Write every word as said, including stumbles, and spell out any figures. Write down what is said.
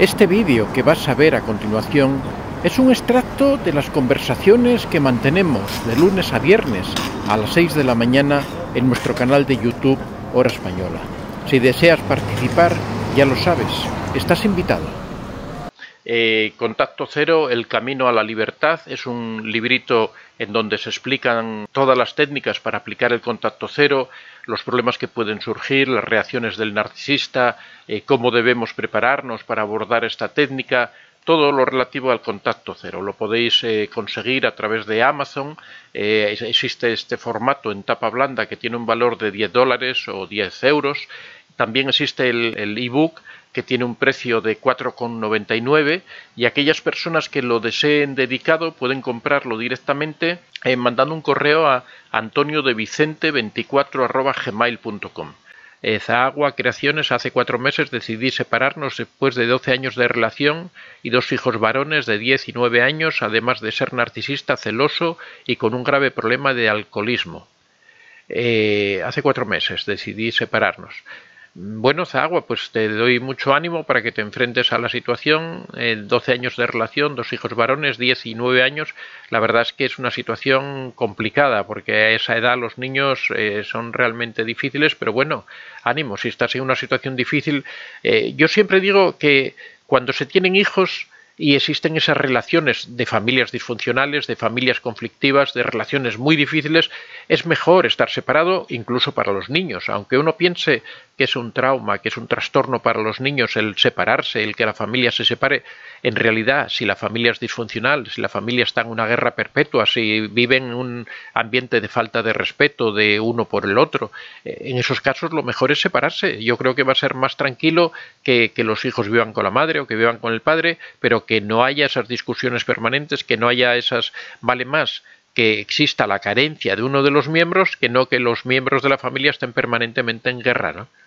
Este vídeo que vas a ver a continuación es un extracto de las conversaciones que mantenemos de lunes a viernes a las seis de la mañana en nuestro canal de YouTube Hora Española. Si deseas participar, ya lo sabes, estás invitado. Eh, Contacto Cero, el camino a la libertad, es un librito en donde se explican todas las técnicas para aplicar el contacto cero, los problemas que pueden surgir, las reacciones del narcisista, eh, cómo debemos prepararnos para abordar esta técnica, todo lo relativo al contacto cero. Lo podéis eh, conseguir a través de Amazon. Eh, existe este formato en tapa blanda que tiene un valor de diez dólares o diez euros. También existe el, el ebook que tiene un precio de cuatro con noventa y nueve, y aquellas personas que lo deseen dedicado pueden comprarlo directamente eh, mandando un correo a antonio de vicente veinticuatro arroba gmail punto com. Eh, Zahagua Creaciones, hace cuatro meses decidí separarnos después de doce años de relación y dos hijos varones de diez y nueve años, además de ser narcisista, celoso y con un grave problema de alcoholismo. Eh, hace cuatro meses decidí separarnos. Bueno, Zahagua, pues te doy mucho ánimo para que te enfrentes a la situación. Eh, doce años de relación, dos hijos varones, diez y nueve años. La verdad es que es una situación complicada porque a esa edad los niños eh, son realmente difíciles, pero bueno, ánimo, si estás en una situación difícil. Eh, yo siempre digo que cuando se tienen hijos y existen esas relaciones de familias disfuncionales, de familias conflictivas, de relaciones muy difíciles, es mejor estar separado incluso para los niños. Aunque uno piense que es un trauma, que es un trastorno para los niños el separarse, el que la familia se separe, en realidad, si la familia es disfuncional, si la familia está en una guerra perpetua, si viven en un ambiente de falta de respeto de uno por el otro, en esos casos lo mejor es separarse. Yo creo que va a ser más tranquilo que, que los hijos vivan con la madre o que vivan con el padre, pero que no haya esas discusiones permanentes, que no haya esas... Vale más que exista la carencia de uno de los miembros que no que los miembros de la familia estén permanentemente en guerra, ¿no?